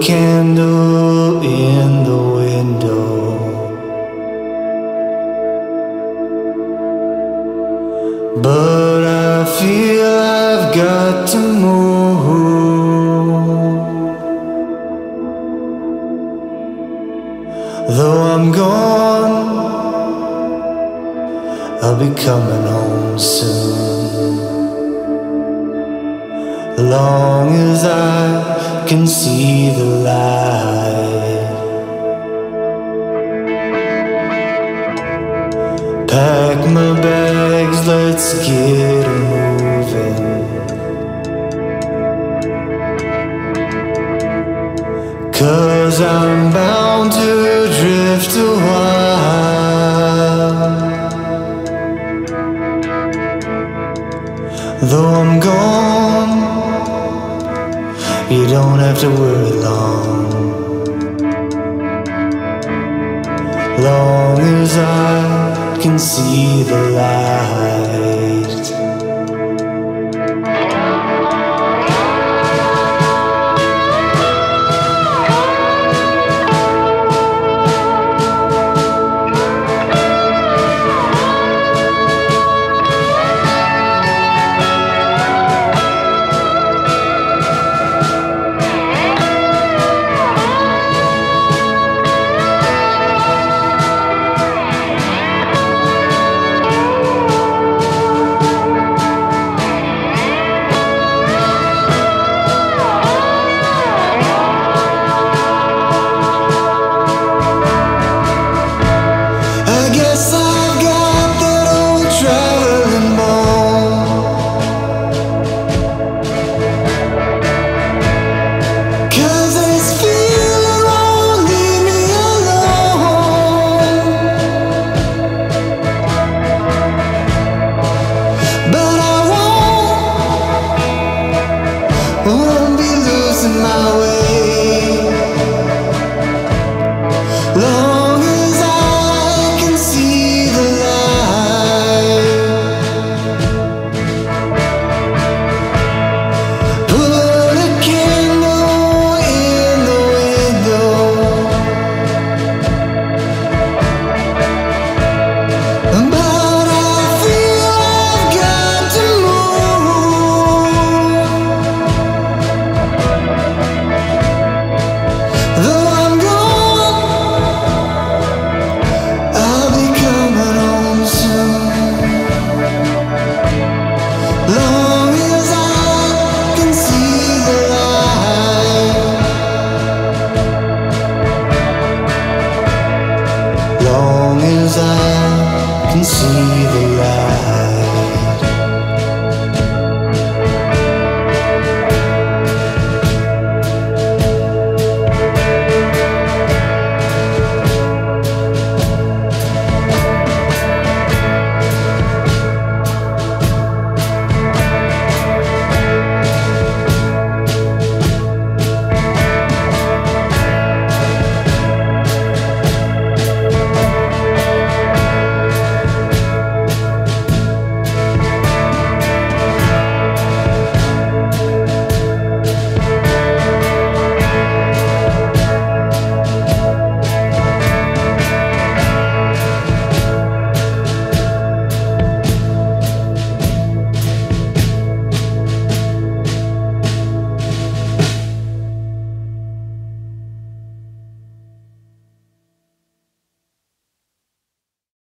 candle in the window. But I feel I've got to move. Though I'm gone, I'll be coming home soon. Long as I can see the light. Pack my bags, let's get moving. 'Cause I'm bound to drift a while. Though I'm gone, you don't have to worry long. Long as I can see the light.